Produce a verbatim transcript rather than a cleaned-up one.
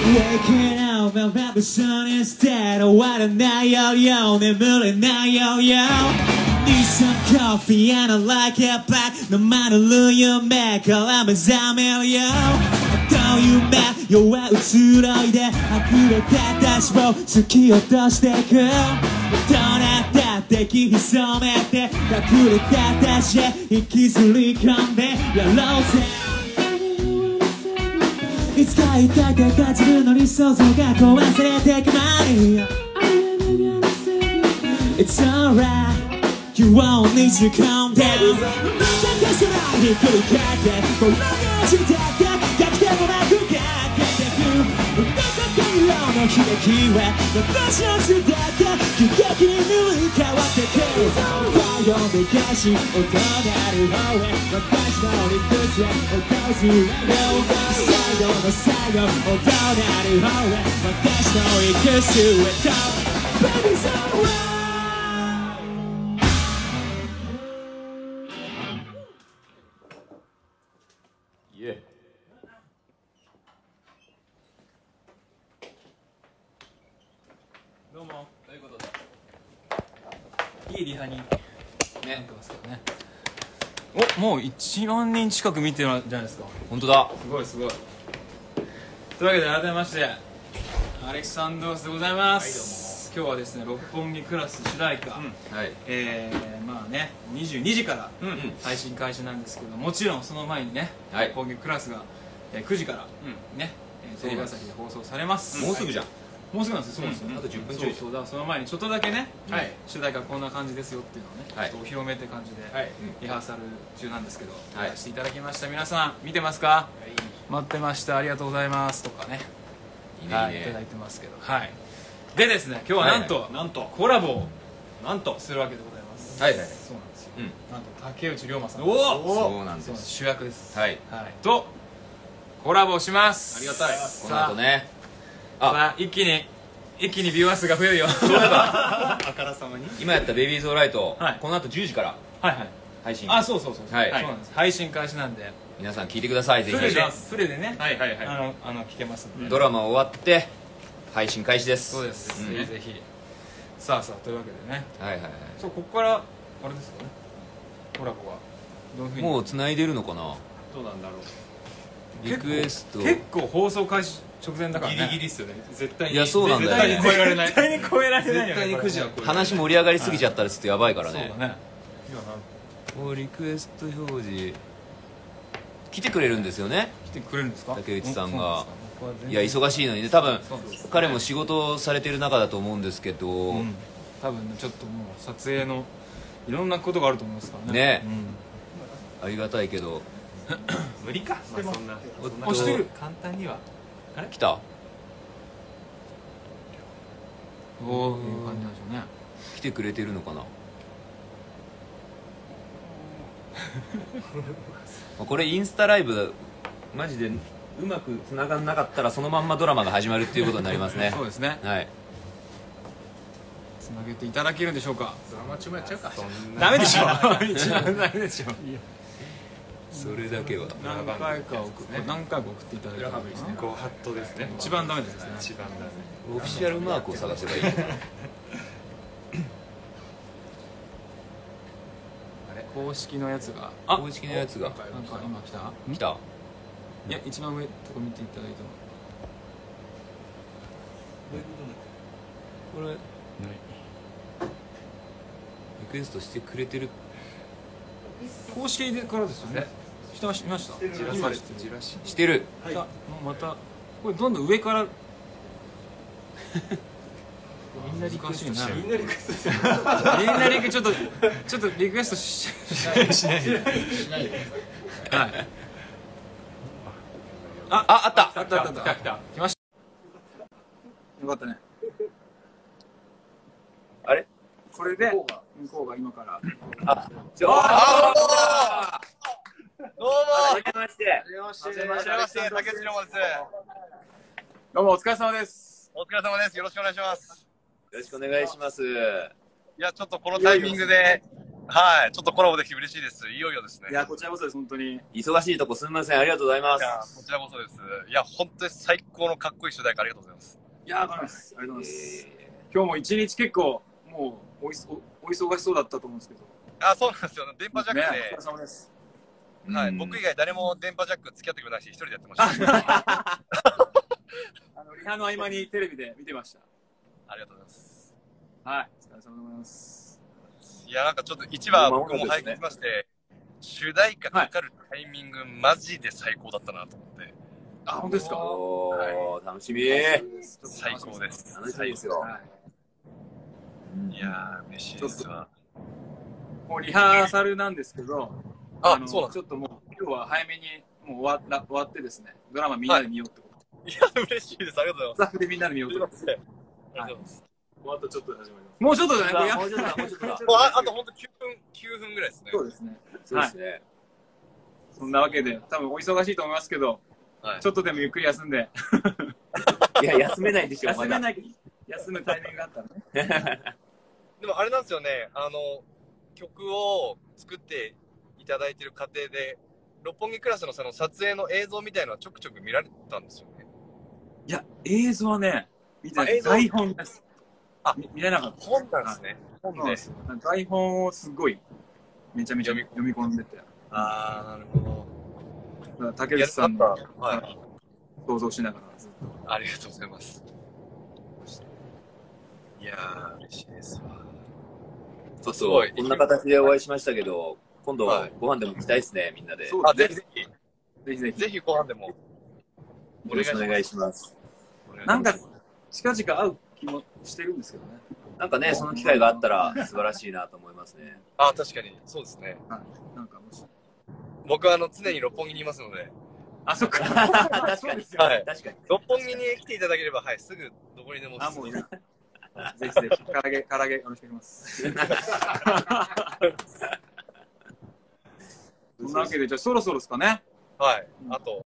Waking up and the sun instead 終わらないよよ眠れないよよ Need some coffee and I like it black 飲まれる夢から目覚めるよどういう夢弱い移ろいで溢れた私を突き落としていくどうなったって気潜めて隠れた私へ引きずり込んでやろうぜいつか痛いって感じるのに想像が壊されていく前に It's alright You won't need to calm down 探せないひっくり返ってこの街だって逆転もなく駆けてくどこか色の悲劇は私の巣だって急激に塗り替わってく太陽めかし音鳴る方へ私の理屈へ落とす笑顔最後の最後音鳴る方へ私の理屈へと Baby's alright どうもということでいいリハになってますけどねおもういちまんにん近く見てるじゃないですか本当だすごいすごいというわけで改めましてアレキサンドロスでございます、はい、今日はですね六本木クラス主題歌、うんはい、えー、まあねにじゅうにじから配信開始なんですけどもちろんその前にね、はい、六本木クラスがくじからね、うん、テレビ朝日で放送されます、 もうすぐじゃんもうすぐなんですよ、そうですよね、 あとじゅっぷんちょいそうそうだその前にちょっとだけね、主題歌こんな感じですよっていうのをね、ちょっとお披露目って感じでリハーサル中なんですけどやらせていただきました。皆さん見てますか？待ってました、ありがとうございますとかねいただいてますけど、はいでですね、今日はなんとなんとコラボをなんとするわけでございます。はいはい、そうなんですよ、なんと竹内涼真さん、おおそうなんです、主役です。はいとコラボします。ありがたい。 この後ねあ、一気に一気にビューアー数が増えるよ。そういえばあからさまに今やった「ベイビーズオーライト」この後じゅうじから配信。 あ、そうそうそうそうなんです。配信開始なんで皆さん聞いてください。ぜひフルでねあのあの聞けますので、 ドラマ終わって配信開始です。 そうです、ぜひぜひ。さあさあというわけでね、 はいはいはい、そうここからあれですかね、コラボはどういうふうにもう繋いでるのかな。 どうなんだろう。 リクエスト結構放送開始直前だからね、ギリギリっすよね。絶対にいやそうなんだよね、 絶対に超えられない、絶対に超えられないよね。絶対にくじは超えられない。 話盛り上がりすぎちゃったらちょっとやばいからね。 そうだね。 おリクエスト表示来てくれるんですよね。 来てくれるんですか、 竹内さんが。いや忙しいのにね、多分彼も仕事をされてる中だと思うんですけど、多分ねちょっともう撮影のいろんなことがあると思いますからね。 ね、ありがたいけど無理か、まあそんな押してる簡単には。 あれ来た。 おお、いう感じなんでしょうね。 来てくれてるのかな。これインスタライブマジでうまくつながんなかったらそのまんまドラマが始まるっていうことになりますね。 そうですね、 はい、 つなげていただけるんでしょうか。 ドラマ中もやっちゃうか。 ダメでしょ一番ダメでしょ。 それだけは何回か送って何回か送っていただいて、 ごハットですね。 一番ダメですね。 一番ダメ。 オフィシャルマークを探せばいい。 公式のやつが、 公式のやつがなんか今来た来た。 いや一番上とこ見ていただいてもこれリクエストしてくれてる公式からですよね。してました。今してる。 またこれどんどん上からみんなリクエストしてる。みんなリクエストしてる。みんなリクエストちょっとちょっとリクエストしないしないしないで。はい。あああったあったあった来た来ました。よかったね。 あれ？ これで向こうが今から。 あ、ちょあどうも。はじめまして。 はじめまして。はじめまして。竹内涼真です。 どうもお疲れ様です。 お疲れ様です。よろしくお願いします。 よろしくお願いします。いやちょっとこのタイミングではい、ちょっとコラボできて嬉しいです。いよいよですね。 いや、こちらこそです、本当に。 忙しいとこすみません。ありがとうございまいや、 す。 こちらこそです。いや、本当に最高のかっこいい主題歌ありがとうございます。 いやー、ありがとうございます。ありがとうございます。今日も一日結構、もうおいそ、お忙しそうだったと思うんですけど。 あ、そうなんですよ。電波ジャックで。 ね、お疲れ様です。 はい、僕以外誰も電波ジャック付き合ってくれないし、一人でやってました。 あのリハの合間にテレビで見てました。 ありがとうございます。 はい、お疲れ様でございます。 いや、なんかちょっといちわ僕も拝見しまして、主題歌かかるタイミング、はい、マジで最高だったなと思って。 あ、本当ですか。 はい、楽しみ。 最高です。 楽しみですよ。 はい、いやー、嬉しいですわ。 もうリハーサルなんですけど、 あ、 あのそうなんちょっともう今日は早めにもう終わ終わってですね、ドラマみんなで見ようってこと。 はい、いや、嬉しいです。ありがとうございます。 スタッフでみんなで見ようってこと。 ありがとうございます。 もうあとちょっとで始まります。もうちょっとだね。 もうちょっとだ、もうちょっとだ。 もうあと本当きゅうふん、きゅうふんぐらいですね。 そうですね。 そうですね。 そんなわけで、多分お忙しいと思いますけど、はい、ちょっとでもゆっくり休んで。 いや、休めないでしょ。 休めない、休むタイミングがあったらね。 でもあれなんですよね、あの、曲を作っていただいてる過程で、六本木クラスのその撮影の映像みたいなのはちょくちょく見られたんですよね。 いや、映像はね、見てない。台本です。 あ、 見れなかった。 本なんですね。 本で。台本をすごい、めちゃめちゃ読み込んでて。 あー、なるほど。 だから竹内さんの、 はい、 想像しながらずっと。 ありがとうございます。いやー、嬉しいですわ。 そうそう、こんな形でお会いしましたけど、今度ご飯でも行きたいですね、みんなで。 あ、ぜひぜひ。 ぜひぜひ。 ぜひご飯でも。 よろしくお願いします。 なんか、近々会う気もしてるんですけどね。 なんかね、その機会があったら素晴らしいなと思いますね。 あ、確かに、そうですね。 はい。なんかもし。 僕はあの、常に六本木にいますので。 あ、そっか。 確かに。 はい。 確かに。 六本木に来ていただければ、はい、すぐどこにでも。 あ、もう、ぜひぜひ、唐揚げ、唐揚げ、よろしくお願いします。そんなわけで、じゃあそろそろですかね。 はい。あと、